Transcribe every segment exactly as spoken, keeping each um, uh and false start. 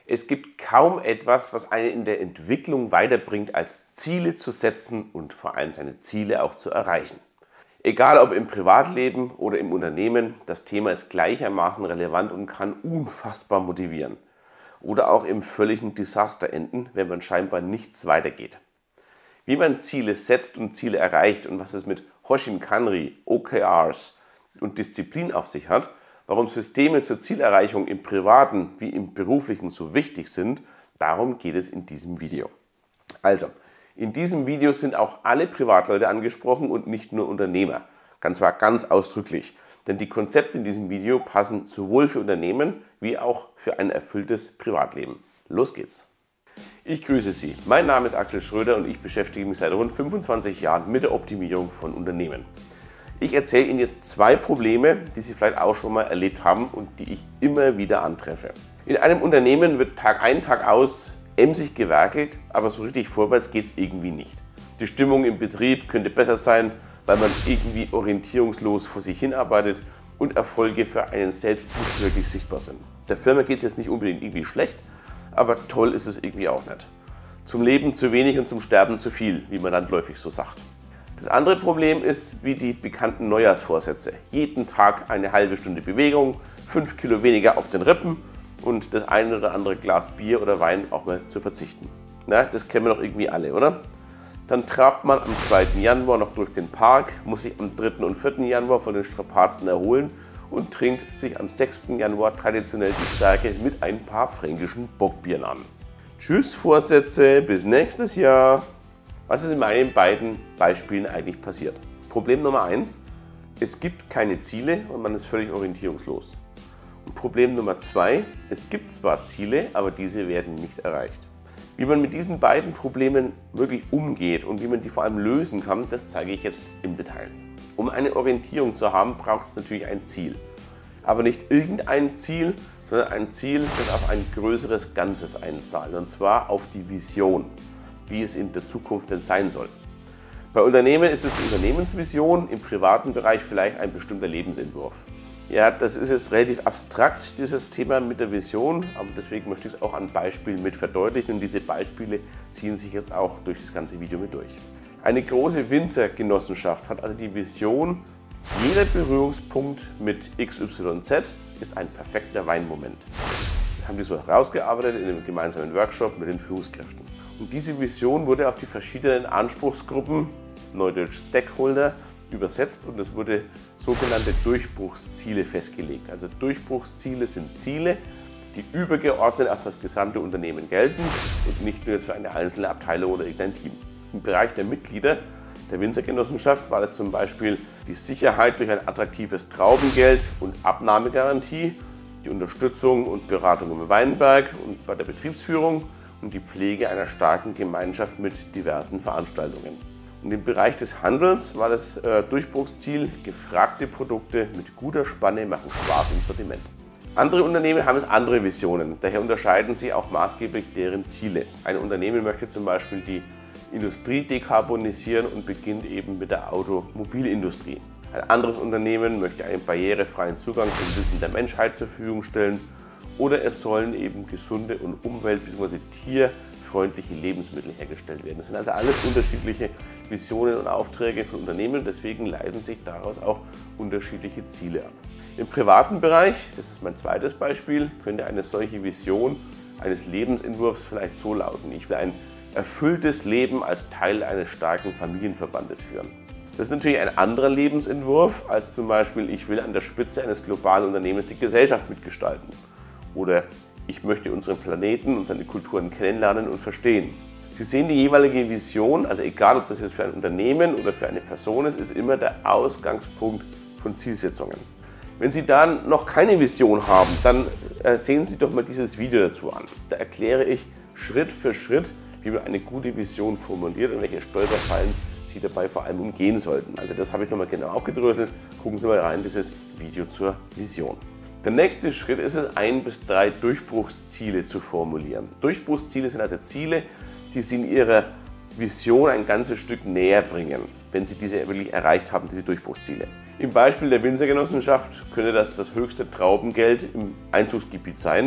Es gibt kaum etwas, was einen in der Entwicklung weiterbringt, als Ziele zu setzen und vor allem seine Ziele auch zu erreichen. Egal ob im Privatleben oder im Unternehmen, das Thema ist gleichermaßen relevant und kann unfassbar motivieren. Oder auch im völligen Desaster enden, wenn man scheinbar nichts weitergeht. Wie man Ziele setzt und Ziele erreicht und was es mit Hoshin-Kanri, O K Rs und Disziplin auf sich hat, warum Systeme zur Zielerreichung im Privaten wie im Beruflichen so wichtig sind, darum geht es in diesem Video. Also, in diesem Video sind auch alle Privatleute angesprochen und nicht nur Unternehmer. Ganz zwar ganz ausdrücklich, denn die Konzepte in diesem Video passen sowohl für Unternehmen wie auch für ein erfülltes Privatleben. Los geht's! Ich grüße Sie, mein Name ist Axel Schröder und ich beschäftige mich seit rund fünfundzwanzig Jahren mit der Optimierung von Unternehmen. Ich erzähle Ihnen jetzt zwei Probleme, die Sie vielleicht auch schon mal erlebt haben und die ich immer wieder antreffe. In einem Unternehmen wird Tag ein, Tag aus emsig gewerkelt, aber so richtig vorwärts geht es irgendwie nicht. Die Stimmung im Betrieb könnte besser sein, weil man irgendwie orientierungslos vor sich hinarbeitet und Erfolge für einen selbst nicht wirklich sichtbar sind. Der Firma geht es jetzt nicht unbedingt irgendwie schlecht, aber toll ist es irgendwie auch nicht. Zum Leben zu wenig und zum Sterben zu viel, wie man landläufig so sagt. Das andere Problem ist wie die bekannten Neujahrsvorsätze. Jeden Tag eine halbe Stunde Bewegung, fünf Kilo weniger auf den Rippen und das eine oder andere Glas Bier oder Wein auch mal zu verzichten. Na, das kennen wir doch irgendwie alle, oder? Dann trabt man am zweiten Januar noch durch den Park, muss sich am dritten und vierten Januar von den Strapazen erholen und trinkt sich am sechsten Januar traditionell die Stärke mit ein paar fränkischen Bockbieren an. Tschüss Vorsätze, bis nächstes Jahr! Was ist in meinen beiden Beispielen eigentlich passiert? Problem Nummer eins, es gibt keine Ziele und man ist völlig orientierungslos. Und Problem Nummer zwei, es gibt zwar Ziele, aber diese werden nicht erreicht. Wie man mit diesen beiden Problemen wirklich umgeht und wie man die vor allem lösen kann, das zeige ich jetzt im Detail. Um eine Orientierung zu haben, braucht es natürlich ein Ziel. Aber nicht irgendein Ziel, sondern ein Ziel, das auf ein größeres Ganzes einzahlt, und zwar auf die Vision, wie es in der Zukunft denn sein soll. Bei Unternehmen ist es die Unternehmensvision, im privaten Bereich vielleicht ein bestimmter Lebensentwurf. Ja, das ist jetzt relativ abstrakt, dieses Thema mit der Vision, aber deswegen möchte ich es auch an Beispielen mit verdeutlichen und diese Beispiele ziehen sich jetzt auch durch das ganze Video mit durch. Eine große Winzergenossenschaft hat also die Vision, jeder Berührungspunkt mit X Y Z ist ein perfekter Weinmoment. Das haben die so herausgearbeitet in einem gemeinsamen Workshop mit den Führungskräften. Und diese Vision wurde auf die verschiedenen Anspruchsgruppen, neudeutsch Stakeholder, übersetzt und es wurde sogenannte Durchbruchsziele festgelegt. Also Durchbruchsziele sind Ziele, die übergeordnet auf das gesamte Unternehmen gelten und nicht nur jetzt für eine einzelne Abteilung oder irgendein Team. Im Bereich der Mitglieder der Winzergenossenschaft war das zum Beispiel die Sicherheit durch ein attraktives Traubengeld und Abnahmegarantie, die Unterstützung und Beratung im Weinberg und bei der Betriebsführung und die Pflege einer starken Gemeinschaft mit diversen Veranstaltungen. Und im Bereich des Handels war das äh, Durchbruchsziel, gefragte Produkte mit guter Spanne machen Spaß im Sortiment. Andere Unternehmen haben jetzt andere Visionen, daher unterscheiden sie auch maßgeblich deren Ziele. Ein Unternehmen möchte zum Beispiel die Industrie dekarbonisieren und beginnt eben mit der Automobilindustrie. Ein anderes Unternehmen möchte einen barrierefreien Zugang zum Wissen der Menschheit zur Verfügung stellen oder es sollen eben gesunde und umwelt- bzw. tierfreundliche Lebensmittel hergestellt werden. Das sind also alles unterschiedliche Visionen und Aufträge von Unternehmen, deswegen leiten sich daraus auch unterschiedliche Ziele ab. Im privaten Bereich, das ist mein zweites Beispiel, könnte eine solche Vision eines Lebensentwurfs vielleicht so lauten: Ich will ein erfülltes Leben als Teil eines starken Familienverbandes führen. Das ist natürlich ein anderer Lebensentwurf als zum Beispiel, ich will an der Spitze eines globalen Unternehmens die Gesellschaft mitgestalten. Oder ich möchte unseren Planeten und seine Kulturen kennenlernen und verstehen. Sie sehen, die jeweilige Vision, also egal ob das jetzt für ein Unternehmen oder für eine Person ist, ist immer der Ausgangspunkt von Zielsetzungen. Wenn Sie dann noch keine Vision haben, dann sehen Sie doch mal dieses Video dazu an. Da erkläre ich Schritt für Schritt, wie man eine gute Vision formuliert und welche Stolperfallen Sie dabei vor allem umgehen sollten. Also das habe ich nochmal genau aufgedröselt. Gucken Sie mal rein, dieses Video zur Vision. Der nächste Schritt ist es, ein bis drei Durchbruchsziele zu formulieren. Durchbruchsziele sind also Ziele, die Sie in Ihrer Vision ein ganzes Stück näher bringen, wenn Sie diese wirklich erreicht haben, diese Durchbruchsziele. Im Beispiel der Winzergenossenschaft könnte das das höchste Traubengeld im Einzugsgebiet sein,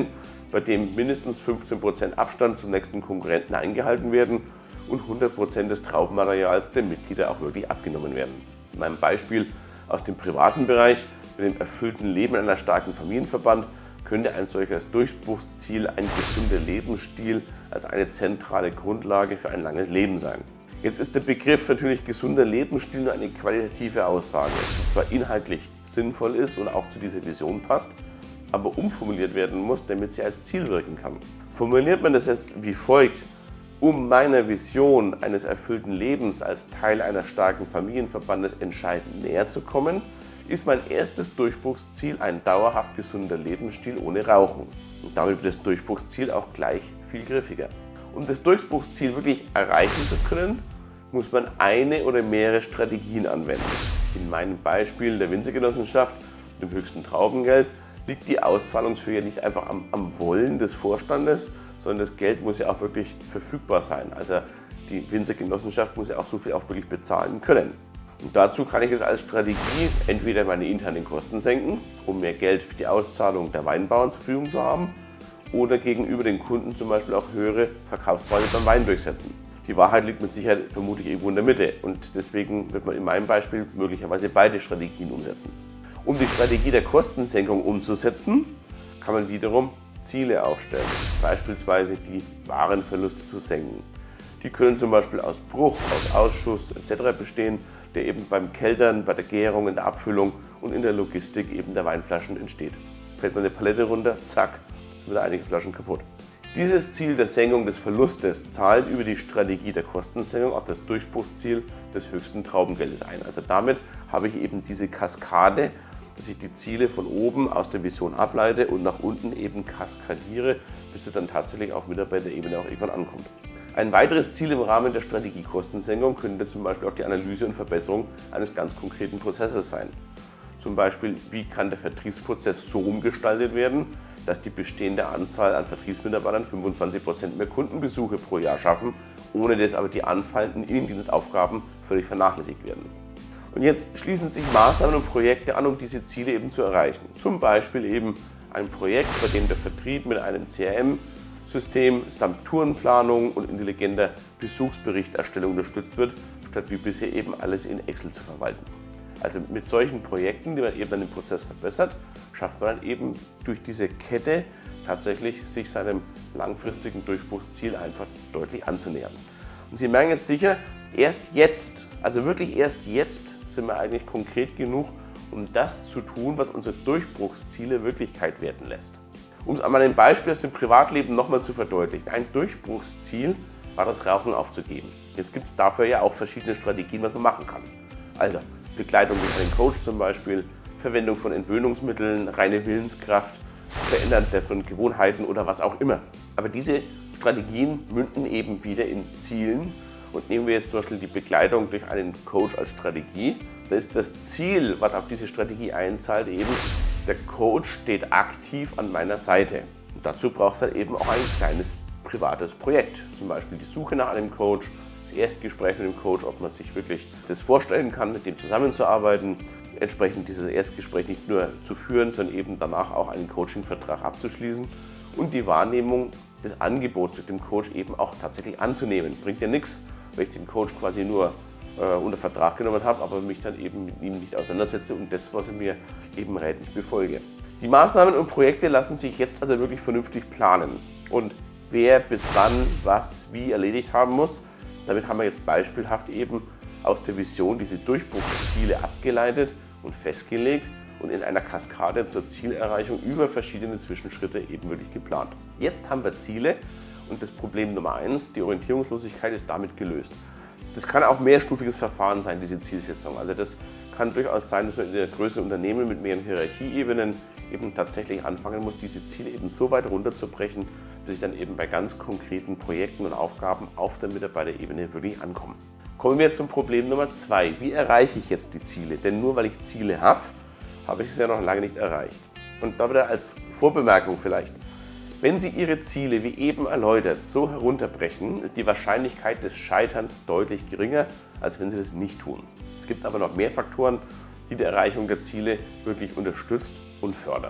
bei dem mindestens fünfzehn Prozent Abstand zum nächsten Konkurrenten eingehalten werden und hundert Prozent des Traubenmaterials der Mitglieder auch wirklich abgenommen werden. In meinem Beispiel aus dem privaten Bereich mit dem erfüllten Leben in einer starken Familienverband könnte ein solches Durchbruchsziel ein gesunder Lebensstil als eine zentrale Grundlage für ein langes Leben sein. Jetzt ist der Begriff natürlich gesunder Lebensstil nur eine qualitative Aussage, die zwar inhaltlich sinnvoll ist und auch zu dieser Vision passt, aber umformuliert werden muss, damit sie als Ziel wirken kann. Formuliert man das jetzt wie folgt: Um meiner Vision eines erfüllten Lebens als Teil einer starken Familienverbandes entscheidend näher zu kommen, ist mein erstes Durchbruchsziel ein dauerhaft gesunder Lebensstil ohne Rauchen. Und damit wird das Durchbruchsziel auch gleich viel griffiger. Um das Durchbruchsziel wirklich erreichen zu können, muss man eine oder mehrere Strategien anwenden. In meinem Beispiel der Winzergenossenschaft mit dem höchsten Traubengeld liegt die Auszahlungshöhe nicht einfach am, am Wollen des Vorstandes, sondern das Geld muss ja auch wirklich verfügbar sein. Also die Winzergenossenschaft muss ja auch so viel auch wirklich bezahlen können. Und dazu kann ich es als Strategie entweder meine internen Kosten senken, um mehr Geld für die Auszahlung der Weinbauern zur Verfügung zu haben, oder gegenüber den Kunden zum Beispiel auch höhere Verkaufspreise beim Wein durchsetzen. Die Wahrheit liegt mit Sicherheit vermutlich irgendwo in der Mitte und deswegen wird man in meinem Beispiel möglicherweise beide Strategien umsetzen. Um die Strategie der Kostensenkung umzusetzen, kann man wiederum Ziele aufstellen, beispielsweise die Warenverluste zu senken. Die können zum Beispiel aus Bruch, aus Ausschuss et cetera bestehen, der eben beim Keltern, bei der Gärung, in der Abfüllung und in der Logistik eben der Weinflaschen entsteht. Fällt man eine Palette runter, zack, sind wieder einige Flaschen kaputt. Dieses Ziel der Senkung des Verlustes zahlt über die Strategie der Kostensenkung auf das Durchbruchsziel des höchsten Traubengeldes ein. Also damit habe ich eben diese Kaskade, dass ich die Ziele von oben aus der Vision ableite und nach unten eben kaskadiere, bis sie dann tatsächlich auf Mitarbeiterebene auch irgendwann ankommt. Ein weiteres Ziel im Rahmen der Strategie Kostensenkung könnte zum Beispiel auch die Analyse und Verbesserung eines ganz konkreten Prozesses sein. Zum Beispiel, wie kann der Vertriebsprozess so umgestaltet werden, dass die bestehende Anzahl an Vertriebsmitarbeitern fünfundzwanzig Prozent mehr Kundenbesuche pro Jahr schaffen, ohne dass aber die anfallenden Innendienstaufgaben völlig vernachlässigt werden. Und jetzt schließen sich Maßnahmen und Projekte an, um diese Ziele eben zu erreichen. Zum Beispiel eben ein Projekt, bei dem der Vertrieb mit einem C R M-System samt Tourenplanung und intelligenter Besuchsberichterstellung unterstützt wird, statt wie bisher eben alles in Excel zu verwalten. Also mit solchen Projekten, die man eben dann den Prozess verbessert, schafft man dann eben durch diese Kette tatsächlich sich seinem langfristigen Durchbruchsziel einfach deutlich anzunähern. Und Sie merken jetzt sicher, erst jetzt, also wirklich erst jetzt sind wir eigentlich konkret genug, um das zu tun, was unsere Durchbruchsziele Wirklichkeit werden lässt. Um es an meinem Beispiel aus dem Privatleben nochmal zu verdeutlichen, ein Durchbruchsziel war das Rauchen aufzugeben. Jetzt gibt es dafür ja auch verschiedene Strategien, was man machen kann. Also Begleitung durch einen Coach zum Beispiel, Verwendung von Entwöhnungsmitteln, reine Willenskraft, Verändern von Gewohnheiten oder was auch immer. Aber diese Strategien münden eben wieder in Zielen. Und nehmen wir jetzt zum Beispiel die Begleitung durch einen Coach als Strategie. Da ist das Ziel, was auf diese Strategie einzahlt, eben, der Coach steht aktiv an meiner Seite. Und dazu braucht es dann eben auch ein kleines privates Projekt. Zum Beispiel die Suche nach einem Coach, das Erstgespräch mit dem Coach, ob man sich wirklich das vorstellen kann, mit dem zusammenzuarbeiten. Entsprechend dieses Erstgespräch nicht nur zu führen, sondern eben danach auch einen Coaching-Vertrag abzuschließen. Und die Wahrnehmung des Angebots durch den Coach eben auch tatsächlich anzunehmen. Bringt ja nichts, wenn ich den Coach quasi nur äh, unter Vertrag genommen habe, aber mich dann eben mit ihm nicht auseinandersetze und das, was er mir eben rät, nicht befolge. Die Maßnahmen und Projekte lassen sich jetzt also wirklich vernünftig planen. Und wer bis wann was wie erledigt haben muss, damit haben wir jetzt beispielhaft eben aus der Vision diese Durchbruchsziele abgeleitet und festgelegt und in einer Kaskade zur Zielerreichung über verschiedene Zwischenschritte eben wirklich geplant. Jetzt haben wir Ziele und das Problem Nummer eins, die Orientierungslosigkeit, ist damit gelöst. Das kann auch mehrstufiges Verfahren sein, diese Zielsetzung. Also das kann durchaus sein, dass man in der größeren Unternehmen mit mehreren Hierarchieebenen eben tatsächlich anfangen muss, diese Ziele eben so weit runterzubrechen, bis ich dann eben bei ganz konkreten Projekten und Aufgaben auf der Mitarbeiterebene wirklich ankomme. Kommen wir zum Problem Nummer zwei. Wie erreiche ich jetzt die Ziele? Denn nur weil ich Ziele habe, habe ich es ja noch lange nicht erreicht. Und da wieder als Vorbemerkung vielleicht. Wenn Sie Ihre Ziele, wie eben erläutert, so herunterbrechen, ist die Wahrscheinlichkeit des Scheiterns deutlich geringer, als wenn Sie das nicht tun. Es gibt aber noch mehr Faktoren, die die Erreichung der Ziele wirklich unterstützt und fördert.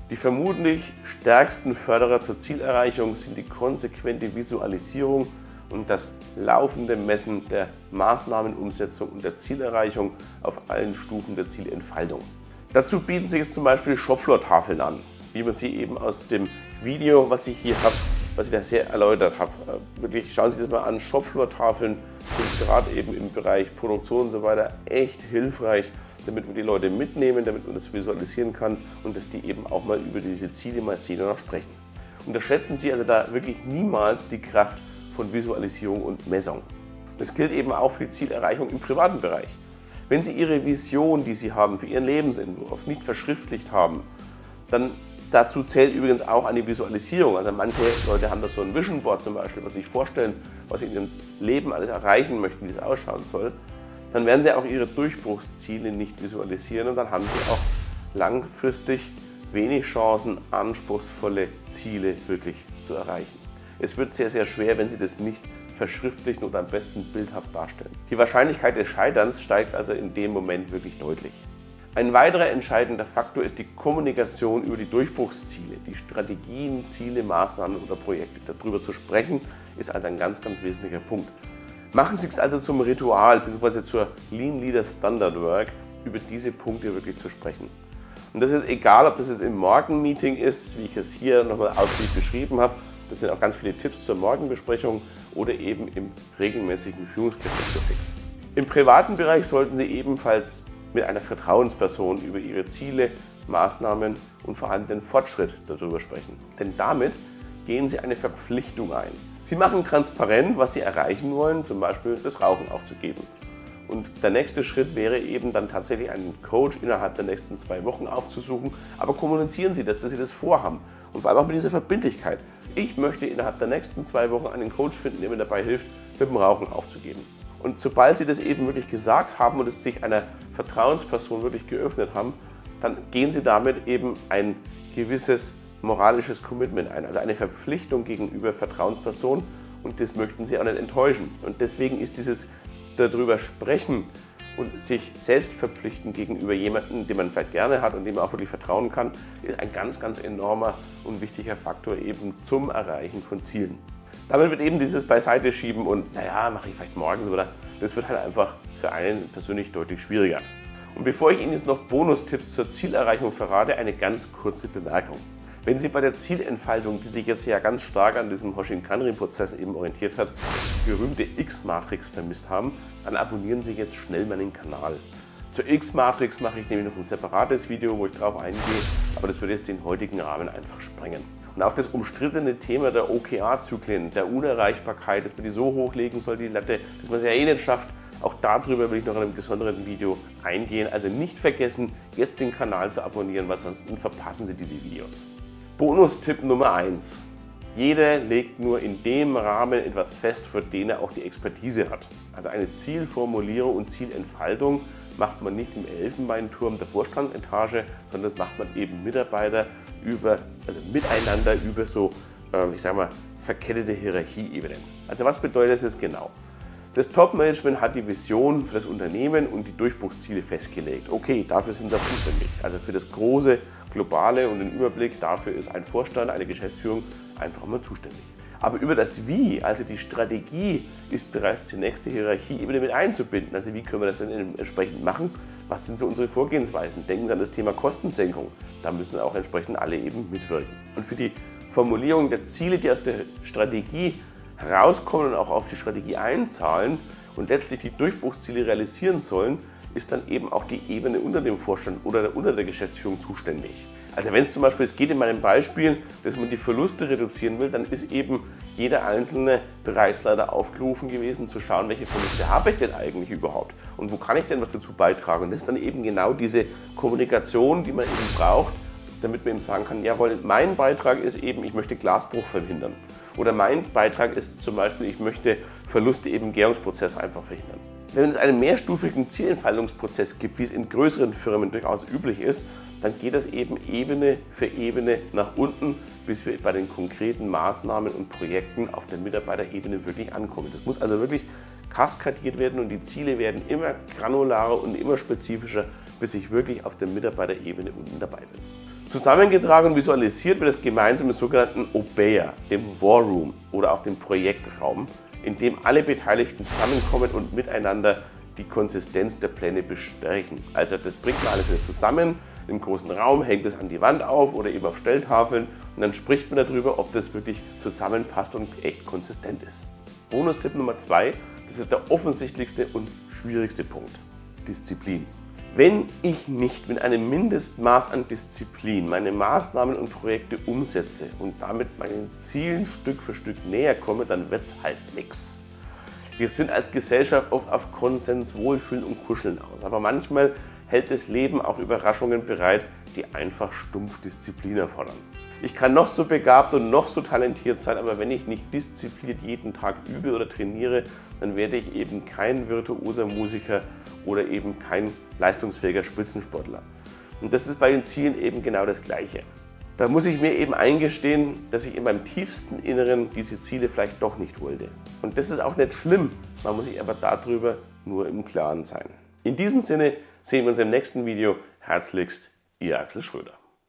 Die vermutlich stärksten Förderer zur Zielerreichung sind die konsequente Visualisierung und das laufende Messen der Maßnahmenumsetzung und der Zielerreichung auf allen Stufen der Zielentfaltung. Dazu bieten sich jetzt zum Beispiel Shopfloor-Tafeln an, wie man sie eben aus dem Video, was ich hier habe, was ich da sehr erläutert habe. Wirklich, schauen Sie sich das mal an, Shopfloor-Tafeln sind gerade eben im Bereich Produktion und so weiter echt hilfreich, damit wir die Leute mitnehmen, damit man das visualisieren kann und dass die eben auch mal über diese Ziele mal sehen und auch sprechen. Unterschätzen Sie also da wirklich niemals die Kraft von Visualisierung und Messung. Das gilt eben auch für die Zielerreichung im privaten Bereich. Wenn Sie Ihre Vision, die Sie haben für Ihren Lebensentwurf, nicht verschriftlicht haben, dann dazu zählt übrigens auch eine Visualisierung. Also manche Leute haben da so ein Vision Board zum Beispiel, was sie sich vorstellen, was sie in ihrem Leben alles erreichen möchten, wie es ausschauen soll. Dann werden Sie auch Ihre Durchbruchsziele nicht visualisieren und dann haben Sie auch langfristig wenig Chancen, anspruchsvolle Ziele wirklich zu erreichen. Es wird sehr, sehr schwer, wenn Sie das nicht verschriftlichen oder am besten bildhaft darstellen. Die Wahrscheinlichkeit des Scheiterns steigt also in dem Moment wirklich deutlich. Ein weiterer entscheidender Faktor ist die Kommunikation über die Durchbruchsziele, die Strategien, Ziele, Maßnahmen oder Projekte. Darüber zu sprechen, ist also ein ganz, ganz wesentlicher Punkt. Machen Sie es also zum Ritual bzw. zur Lean Leader Standard Work, über diese Punkte wirklich zu sprechen. Und das ist egal, ob das jetzt im Morgenmeeting ist, wie ich es hier nochmal ausführlich beschrieben habe. Das sind auch ganz viele Tipps zur Morgenbesprechung oder eben im regelmäßigen Führungskräfte-Fix. Im privaten Bereich sollten Sie ebenfalls mit einer Vertrauensperson über Ihre Ziele, Maßnahmen und vor allem den Fortschritt darüber sprechen. Denn damit gehen Sie eine Verpflichtung ein. Sie machen transparent, was Sie erreichen wollen, zum Beispiel das Rauchen aufzugeben. Und der nächste Schritt wäre eben dann tatsächlich einen Coach innerhalb der nächsten zwei Wochen aufzusuchen. Aber kommunizieren Sie das, dass Sie das vorhaben. Und vor allem auch mit dieser Verbindlichkeit. Ich möchte innerhalb der nächsten zwei Wochen einen Coach finden, der mir dabei hilft, mit dem Rauchen aufzugeben. Und sobald Sie das eben wirklich gesagt haben und es sich einer Vertrauensperson wirklich geöffnet haben, dann gehen Sie damit eben ein gewisses moralisches Commitment ein, also eine Verpflichtung gegenüber Vertrauenspersonen und das möchten Sie auch nicht enttäuschen. Und deswegen ist dieses darüber sprechen und sich selbst verpflichten gegenüber jemandem, den man vielleicht gerne hat und dem man auch wirklich vertrauen kann, ist ein ganz, ganz enormer und wichtiger Faktor eben zum Erreichen von Zielen. Damit wird eben dieses Beiseite schieben und naja, mache ich vielleicht morgens oder das wird halt einfach für einen persönlich deutlich schwieriger. Und bevor ich Ihnen jetzt noch Bonustipps zur Zielerreichung verrate, eine ganz kurze Bemerkung. Wenn Sie bei der Zielentfaltung, die sich jetzt ja ganz stark an diesem Hoshin-Kanri-Prozess eben orientiert hat, die berühmte X-Matrix vermisst haben, dann abonnieren Sie jetzt schnell meinen Kanal. Zur X-Matrix mache ich nämlich noch ein separates Video, wo ich darauf eingehe, aber das würde jetzt den heutigen Rahmen einfach sprengen. Und auch das umstrittene Thema der O K R-Zyklen, der Unerreichbarkeit, dass man die so hochlegen soll, die Latte, dass man es ja eh nicht schafft, auch darüber will ich noch in einem besonderen Video eingehen. Also nicht vergessen, jetzt den Kanal zu abonnieren, weil sonst verpassen Sie diese Videos. Bonustipp Nummer eins. Jeder legt nur in dem Rahmen etwas fest, für den er auch die Expertise hat. Also eine Zielformulierung und Zielentfaltung macht man nicht im Elfenbeinturm der Vorstandsetage, sondern das macht man eben Mitarbeiter über, also miteinander über so, ich sage mal, verkettete Hierarchieebenen. Also was bedeutet das jetzt genau? Das Top-Management hat die Vision für das Unternehmen und die Durchbruchsziele festgelegt. Okay, dafür sind sie auch zuständig. Also für das große, globale und den Überblick, dafür ist ein Vorstand, eine Geschäftsführung einfach mal zuständig. Aber über das Wie, also die Strategie, ist bereits die nächste Hierarchieebene mit einzubinden. Also wie können wir das denn entsprechend machen? Was sind so unsere Vorgehensweisen? Denken Sie an das Thema Kostensenkung. Da müssen auch entsprechend alle eben mitwirken. Und für die Formulierung der Ziele, die aus der Strategie herauskommen und auch auf die Strategie einzahlen und letztlich die Durchbruchsziele realisieren sollen, ist dann eben auch die Ebene unter dem Vorstand oder unter der Geschäftsführung zuständig. Also wenn es zum Beispiel, es geht in meinem Beispiel, dass man die Verluste reduzieren will, dann ist eben jeder einzelne Bereichsleiter aufgerufen gewesen, zu schauen, welche Verluste habe ich denn eigentlich überhaupt und wo kann ich denn was dazu beitragen. Und das ist dann eben genau diese Kommunikation, die man eben braucht, damit man eben sagen kann, jawohl, mein Beitrag ist eben, ich möchte Glasbruch verhindern. Oder mein Beitrag ist zum Beispiel, ich möchte Verluste im Gärungsprozess einfach verhindern. Wenn es einen mehrstufigen Zielentfaltungsprozess gibt, wie es in größeren Firmen durchaus üblich ist, dann geht das eben Ebene für Ebene nach unten, bis wir bei den konkreten Maßnahmen und Projekten auf der Mitarbeiterebene wirklich ankommen. Das muss also wirklich kaskadiert werden und die Ziele werden immer granularer und immer spezifischer, bis ich wirklich auf der Mitarbeiterebene unten dabei bin. Zusammengetragen und visualisiert wird das gemeinsam im sogenannten Obeya, dem War Room oder auch dem Projektraum, in dem alle Beteiligten zusammenkommen und miteinander die Konsistenz der Pläne bestärken. Also das bringt man alles wieder zusammen, im großen Raum, hängt es an die Wand auf oder eben auf Stelltafeln und dann spricht man darüber, ob das wirklich zusammenpasst und echt konsistent ist. Bonustipp Nummer zwei, das ist der offensichtlichste und schwierigste Punkt: Disziplin. Wenn ich nicht mit einem Mindestmaß an Disziplin meine Maßnahmen und Projekte umsetze und damit meinen Zielen Stück für Stück näher komme, dann wird es halt nichts. Wir sind als Gesellschaft oft auf Konsens, Wohlfühlen und Kuscheln aus, aber manchmal hält das Leben auch Überraschungen bereit, die einfach stumpf Disziplin erfordern. Ich kann noch so begabt und noch so talentiert sein, aber wenn ich nicht diszipliniert jeden Tag übe oder trainiere, dann werde ich eben kein virtuoser Musiker oder eben kein leistungsfähiger Spitzensportler. Und das ist bei den Zielen eben genau das Gleiche. Da muss ich mir eben eingestehen, dass ich in meinem tiefsten Inneren diese Ziele vielleicht doch nicht wollte. Und das ist auch nicht schlimm, man muss sich aber darüber nur im Klaren sein. In diesem Sinne sehen wir uns im nächsten Video. Herzlichst, Ihr Axel Schröder.